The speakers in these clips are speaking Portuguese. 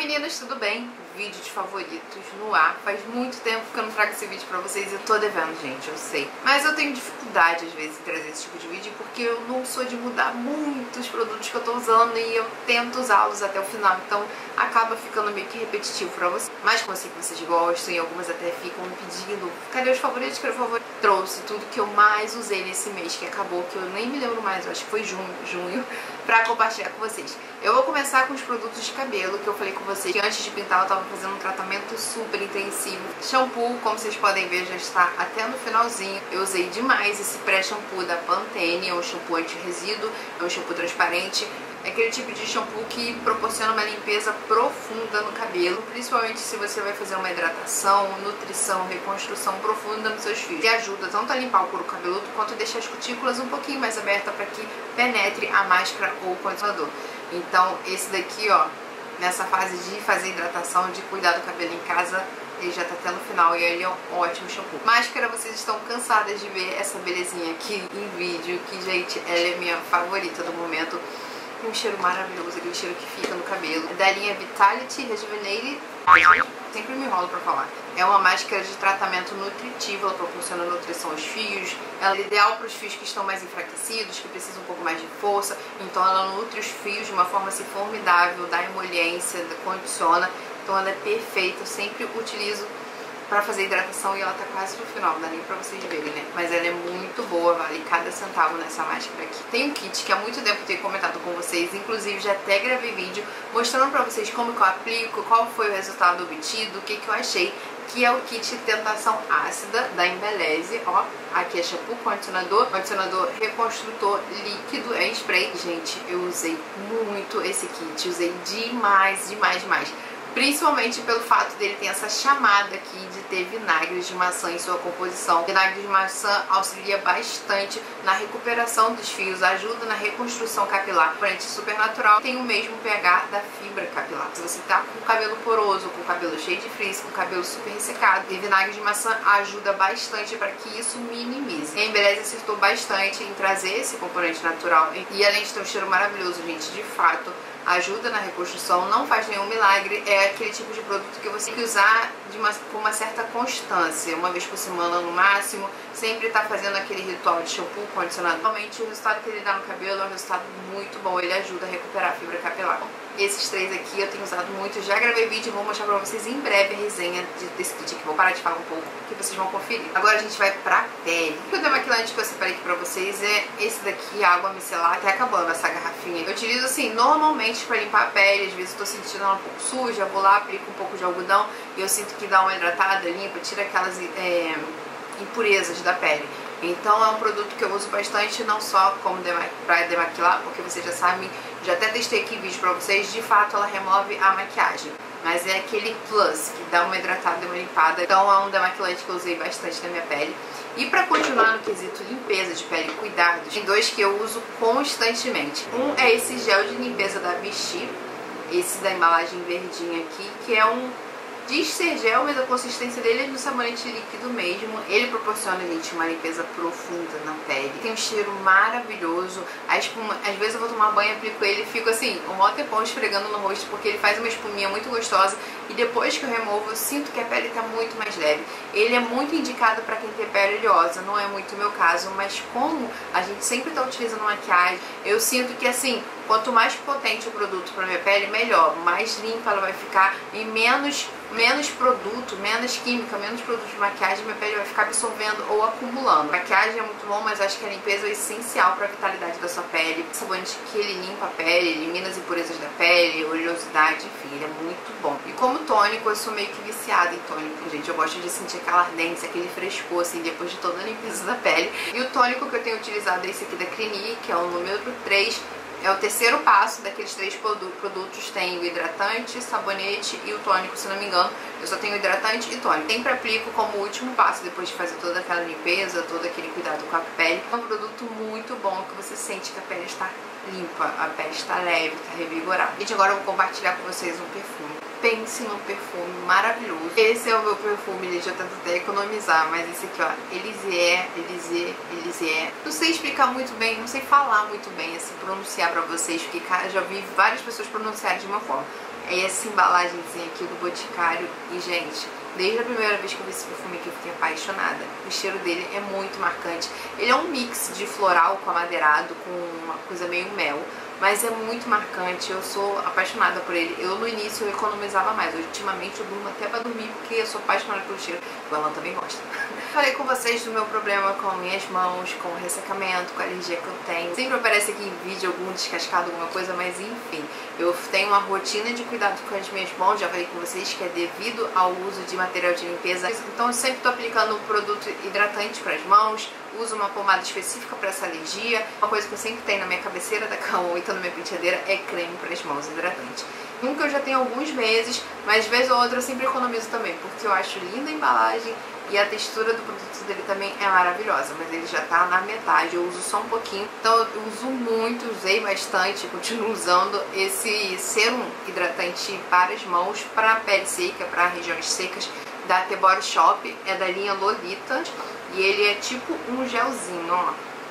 meninas, tudo bem? Vídeo de favoritos no ar. Faz muito tempo que eu não trago esse vídeo pra vocês e eu tô devendo, gente, eu sei. Mas eu tenho dificuldade às vezes em trazer esse tipo de vídeo porque eu não sou de mudar muito os produtos que eu tô usando e eu tento usá-los até o final, então acaba ficando meio que repetitivo pra vocês. Mas como eu sei que vocês gostam e algumas até ficam me pedindo cadê os favoritos, cadê o favorito? Trouxe tudo que eu mais usei nesse mês que acabou, que eu nem me lembro mais, eu acho que foi junho, pra compartilhar com vocês. Eu vou começar com os produtos de cabelo, que eu falei com vocês que antes de pintar eu tava fazendo um tratamento super intensivo. Shampoo, como vocês podem ver, já está até no finalzinho. Eu usei demais esse pré-shampoo da Pantene, é um shampoo anti-resíduo, é um shampoo transparente. É aquele tipo de shampoo que proporciona uma limpeza profunda no cabelo, principalmente se você vai fazer uma hidratação, nutrição, reconstrução profunda nos seus fios. E ajuda tanto a limpar o couro cabeludo quanto a deixar as cutículas um pouquinho mais abertas para que penetre a máscara ou o condicionador. Então esse daqui, ó, nessa fase de fazer hidratação, de cuidar do cabelo em casa, ele já tá até no final e ele é um ótimo shampoo. Máscara, vocês estão cansadas de ver essa belezinha aqui em vídeo, que, gente, ela é minha favorita do momento. Tem um cheiro maravilhoso, aquele cheiro que fica no cabelo. É da linha Vitality Rejuvenated. Sempre me enrolo pra falar. É uma máscara de tratamento nutritivo, ela proporciona nutrição aos fios. Ela é ideal para os fios que estão mais enfraquecidos, que precisam um pouco mais de força. Então ela nutre os fios de uma forma assim, formidável, dá emoliência, condiciona. Então ela é perfeita, eu sempre utilizo pra fazer hidratação e ela tá quase no final, não dá nem pra vocês verem, né? Mas ela é muito boa, vale cada centavo nessa máscara aqui. Tem um kit que há muito tempo eu tenho comentado com vocês, inclusive já até gravei vídeo mostrando pra vocês como que eu aplico, qual foi o resultado obtido, o que que eu achei, que é o kit Tentação Ácida da Embeleze, ó. Aqui é shampoo, condicionador reconstrutor líquido, é em spray. Gente, eu usei muito esse kit, usei demais. Principalmente pelo fato dele ter essa chamada aqui de ter vinagre de maçã em sua composição. Vinagre de maçã auxilia bastante na recuperação dos fios, ajuda na reconstrução capilar. Componente super natural, tem o mesmo pH da fibra capilar. Se você tá com o cabelo poroso, com o cabelo cheio de frizz, com o cabelo super ressecado, e vinagre de maçã ajuda bastante para que isso minimize. E a Embeleze acertou bastante em trazer esse componente natural. E além de ter um cheiro maravilhoso, gente, de fato, ajuda na reconstrução, não faz nenhum milagre, é aquele tipo de produto que você tem que usar com uma certa constância, uma vez por semana no máximo, sempre tá fazendo aquele ritual de shampoo, condicionador. Realmente o resultado que ele dá no cabelo é um resultado muito bom, ele ajuda a recuperar a fibra capilar. Esses três aqui eu tenho usado muito, já gravei vídeo e vou mostrar pra vocês em breve a resenha desse kit aqui. Vou parar de falar um pouco, que vocês vão conferir. Agora a gente vai pra pele. O demaquilante que eu separei aqui pra vocês é esse daqui, água micelar, tá acabando essa garrafinha. Eu utilizo assim, normalmente pra limpar a pele, às vezes eu tô sentindo ela um pouco suja, vou lá, aplico um pouco de algodão e eu sinto que dá uma hidratada, limpa, tira aquelas impurezas da pele. Então é um produto que eu uso bastante, não só como pra demaquilar, porque vocês já sabem, já até testei aqui vídeo pra vocês, de fato ela remove a maquiagem. Mas é aquele plus, que dá uma hidratada e uma limpada. Então é um demaquilante que eu usei bastante na minha pele. E pra continuar no quesito limpeza de pele e cuidados, tem dois que eu uso constantemente. Um é esse gel de limpeza da Vichy, esse da embalagem verdinha aqui, que é diz ser gel, mas a consistência dele é de um sabonete líquido mesmo. Ele proporciona, gente, uma limpeza profunda na pele. Tem um cheiro maravilhoso. A espuma, às vezes eu vou tomar banho, aplico ele e fico assim, um maior tempão esfregando no rosto, porque ele faz uma espuminha muito gostosa. E depois que eu removo, eu sinto que a pele tá muito mais leve. Ele é muito indicado pra quem tem pele oleosa, não é muito o meu caso, mas como a gente sempre tá utilizando maquiagem, eu sinto que assim, quanto mais potente o produto pra minha pele, melhor. Mais limpa ela vai ficar e menos produto, menos química, menos produto de maquiagem, minha pele vai ficar absorvendo ou acumulando. Maquiagem é muito bom, mas acho que a limpeza é essencial para a vitalidade da sua pele. Sabonete que ele limpa a pele, elimina as impurezas da pele, oleosidade, enfim, ele é muito bom. E como tônico, eu sou meio que viciada em tônico, gente. Eu gosto de sentir aquela ardência, aquele frescor, assim, depois de toda a limpeza da pele. E o tônico que eu tenho utilizado é esse aqui da Clinique, que é o número 3. É o terceiro passo daqueles três produtos, tem o hidratante, sabonete e o tônico, se não me engano. Eu só tenho hidratante e tônico. Sempre aplico como último passo, depois de fazer toda aquela limpeza, todo aquele cuidado com a pele. É um produto muito bom, que você sente que a pele está limpa, a pele está leve, está revigorada. Gente, agora eu vou compartilhar com vocês um perfume. Pense num perfume maravilhoso. Esse é o meu perfume, gente, eu tento até economizar, mas esse aqui, ó, Elysée. Não sei explicar muito bem, não sei falar muito bem, assim, pronunciar pra vocês, porque já vi várias pessoas pronunciarem de uma forma. é essa embalagenzinha aqui do Boticário. E, gente, desde a primeira vez que eu vi esse perfume aqui eu fiquei apaixonada. O cheiro dele é muito marcante. Ele é um mix de floral com amadeirado, com uma coisa meio mel, mas é muito marcante. Eu sou apaixonada por ele. Eu no início eu economizava mais, ultimamente eu durmo até pra dormir porque eu sou apaixonada pelo cheiro. O Alan também gosta. Falei com vocês do meu problema com minhas mãos, com o ressecamento, com a alergia que eu tenho. Sempre aparece aqui em vídeo algum descascado, alguma coisa, mas enfim. Eu tenho uma rotina de cuidado com as minhas mãos, já falei com vocês que é devido ao uso de material de limpeza. Então eu sempre tô aplicando um produto hidratante para as mãos, uso uma pomada específica para essa alergia. Uma coisa que eu sempre tenho na minha cabeceira da cama ou então na minha penteadeira é creme para as mãos hidratante. Um que eu já tenho há alguns meses, mas de vez ou outra eu sempre economizo também, porque eu acho linda a embalagem e a textura do produto dele também é maravilhosa, mas ele já tá na metade, eu uso só um pouquinho. Então eu uso muito, usei bastante, continuo usando esse serum hidratante para as mãos, para pele seca, para regiões secas, da The Body Shop, é da linha Lolita, e ele é tipo um gelzinho, ó.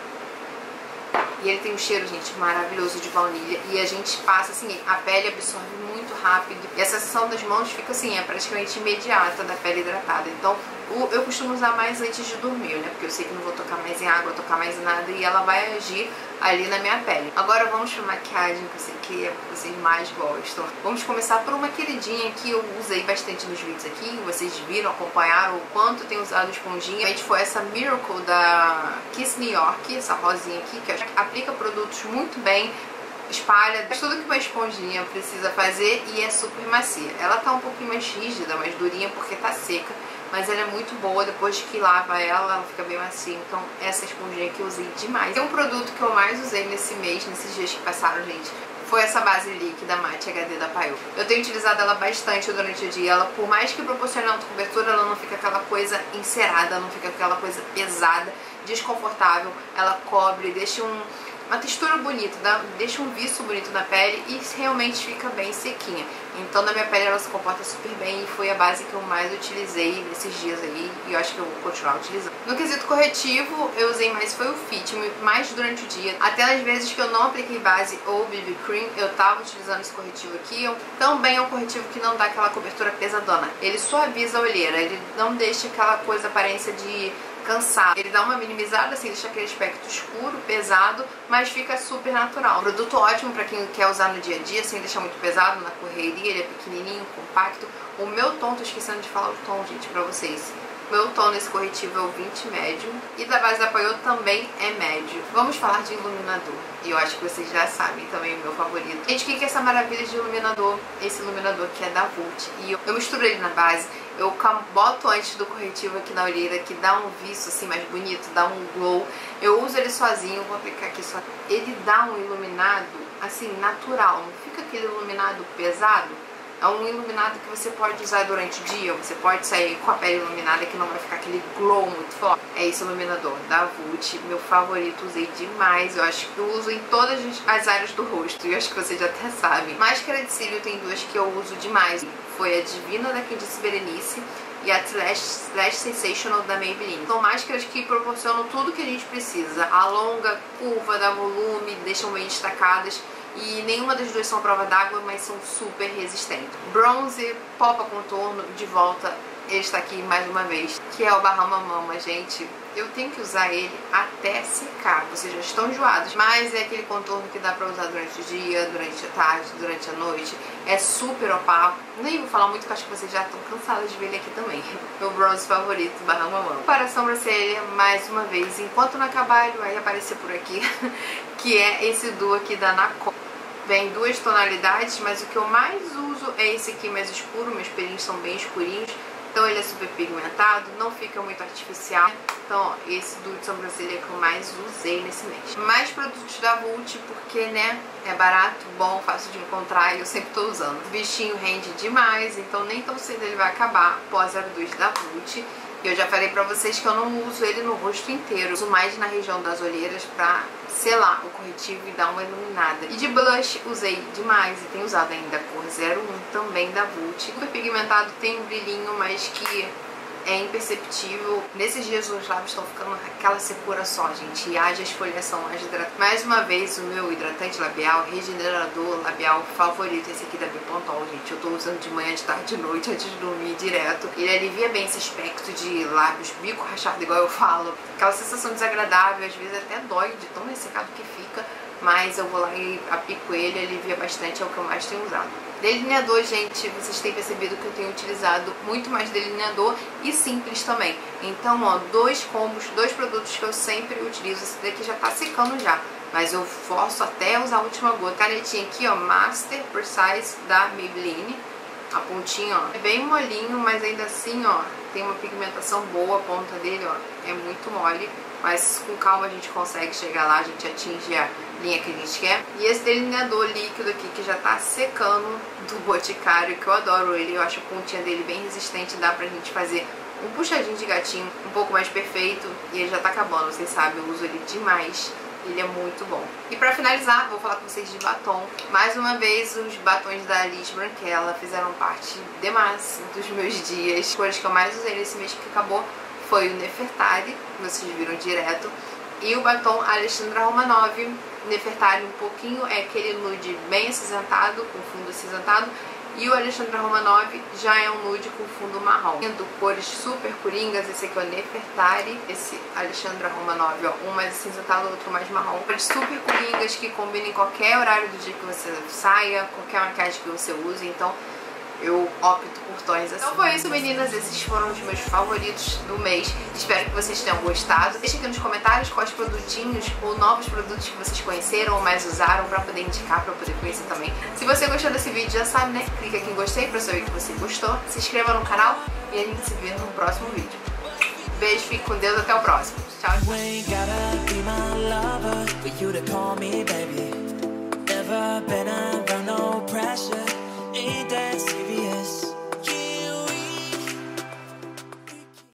E ele tem um cheiro, gente, maravilhoso de baunilha. E a gente passa, assim, a pele absorve muito rápido. E a sensação das mãos fica, assim, é praticamente imediata da pele hidratada. Então, eu costumo usar mais antes de dormir, né? Porque eu sei que não vou tocar mais em água, tocar mais em nada. E ela vai agir ali na minha pele. Agora vamos pra maquiagem, que eu sei que é o que vocês mais gostam. Vamos começar por uma queridinha que eu usei bastante nos vídeos aqui. Vocês viram, acompanharam o quanto eu tenho usado esponjinha. Foi essa Miracle da Kiss New York, essa rosinha aqui, que aplica produtos muito bem, espalha tudo que uma esponjinha precisa fazer e é super macia. Ela tá um pouquinho mais rígida, mais durinha porque tá seca, mas ela é muito boa. Depois que lava ela fica bem macia. Então essa esponjinha que eu usei demais. Tem um produto que eu mais usei nesse mês, nesses dias que passaram, gente, foi essa base líquida Matte HD da Paiola. Eu tenho utilizado ela bastante durante o dia. Ela, por mais que proporcione autocobertura, ela não fica aquela coisa encerada, não fica aquela coisa pesada, desconfortável. Ela cobre, deixa uma textura bonita, deixa um viço bonito na pele e realmente fica bem sequinha. Então na minha pele ela se comporta super bem e foi a base que eu mais utilizei nesses dias aí e eu acho que eu vou continuar utilizando. No quesito corretivo eu usei mais foi o Fit Me, mais durante o dia. Até nas vezes que eu não apliquei base ou BB Cream eu tava utilizando esse corretivo aqui. Também é um corretivo que não dá aquela cobertura pesadona. Ele suaviza a olheira, ele não deixa aquela coisa, aparência de cansado. Ele dá uma minimizada, assim, deixa aquele aspecto escuro, pesado, mas fica super natural. Produto ótimo pra quem quer usar no dia a dia, sem deixar muito pesado na correria. Ele é pequenininho, compacto. O meu tom, tô esquecendo de falar o tom, gente, pra vocês. O meu tom nesse corretivo é o 20 médio e da base da Paiola também é médio. Vamos falar de iluminador. E eu acho que vocês já sabem também o meu favorito. Gente, o que é essa maravilha de iluminador? Esse iluminador que é da Vult. E eu misturo ele na base. Eu boto antes do corretivo aqui na olheira, que dá um viço assim mais bonito, dá um glow. Eu uso ele sozinho, vou aplicar aqui só. Ele dá um iluminado assim natural, não fica aquele iluminado pesado. É um iluminado que você pode usar durante o dia, você pode sair com a pele iluminada que não vai ficar aquele glow muito forte. É esse iluminador da Vult, meu favorito, usei demais. Eu acho que eu uso em todas as áreas do rosto, e eu acho que vocês já até sabem. Máscara de cílio tem duas que eu uso demais. Foi a Divina da Candice Berenice e a Lash Sensational da Maybelline. São máscaras que proporcionam tudo que a gente precisa. Alonga, curva, dá volume, deixam bem destacadas. E nenhuma das duas são prova d'água, mas são super resistentes. Bronze, pó pra contorno, de volta, ele está aqui mais uma vez, que é o Bahama Mama, gente. Eu tenho que usar ele até secar, vocês já estão enjoados, mas é aquele contorno que dá pra usar durante o dia, durante a tarde, durante a noite. É super opaco. Nem vou falar muito, porque acho que vocês já estão cansados de ver ele aqui também. Meu bronze favorito, Bahama Mama. Para a sobrancelha, mais uma vez, enquanto não acabar, ele vai aparecer por aqui, que é esse duo aqui da Nacon. Vem duas tonalidades, mas o que eu mais uso é esse aqui mais escuro. Meus pelinhos são bem escurinhos, então ele é super pigmentado, não fica muito artificial. Então, ó, esse duo de sobrancelha que eu mais usei nesse mês. Mais produtos da Vult, porque, né, é barato, bom, fácil de encontrar e eu sempre tô usando. O bichinho rende demais, então nem tão cedo ele vai acabar. Pó 02 da Vult. Eu já falei pra vocês que eu não uso ele no rosto inteiro, eu uso mais na região das olheiras pra selar o corretivo e dar uma iluminada. E de blush usei demais e tenho usado ainda a cor 01 também da Vult. Super pigmentado, tem um brilhinho, mas que é imperceptível. Nesses dias os lábios estão ficando aquela secura só, gente, e haja esfoliação, haja hidratação. Mais uma vez, o meu hidratante labial, regenerador labial favorito, esse aqui da Bipontol, gente. Eu tô usando de manhã, de tarde, de noite, antes de dormir direto. Ele alivia bem esse aspecto de lábios bico rachado, igual eu falo. Aquela sensação desagradável, às vezes até dói de tão ressecado que fica. Mas eu vou lá e aplico ele, alivia bastante, é o que eu mais tenho usado. Delineador, gente, vocês têm percebido que eu tenho utilizado muito mais delineador e simples também. Então, ó, 2 combos, 2 produtos que eu sempre utilizo. Esse daqui já tá secando já, mas eu forço até usar a última gota. Canetinha aqui, ó, Master Precise da Maybelline. A pontinha, ó, é bem molinho, mas ainda assim, ó, tem uma pigmentação boa. A ponta dele, ó, é muito mole. Mas com calma a gente consegue chegar lá, a gente atinge a linha que a gente quer. E esse delineador líquido aqui que já tá secando, do Boticário, que eu adoro ele. Eu acho a pontinha dele bem resistente, dá pra gente fazer um puxadinho de gatinho um pouco mais perfeito. E ele já tá acabando, vocês sabem, eu uso ele demais. Ele é muito bom. E pra finalizar, vou falar com vocês de batom. Mais uma vez, os batons da Alice Branquela fizeram parte demais dos meus dias. As cores que eu mais usei nesse mês que acabou foi o Nefertari, vocês viram direto, e o batom Alexandra Romanov. Nefertari um pouquinho, é aquele nude bem acinzentado, com fundo acinzentado, e o Alexandra Romanov já é um nude com fundo marrom. Tendo cores super coringas, esse aqui é o Nefertari, esse Alexandra Romanov, ó, um mais acinzentado, outro mais marrom. Cores super coringas que combinam em qualquer horário do dia que você saia, qualquer maquiagem que você use, então eu opto por tons assim. Então foi isso, meninas. Esses foram os meus favoritos do mês. Espero que vocês tenham gostado. Deixe aqui nos comentários quais produtinhos ou novos produtos que vocês conheceram ou mais usaram pra poder indicar, pra eu poder conhecer também. Se você gostou desse vídeo, já sabe, né? Clica aqui em gostei pra saber que você gostou. Se inscreva no canal e a gente se vê no próximo vídeo. Beijo, fique com Deus, até o próximo. Tchau, tchau.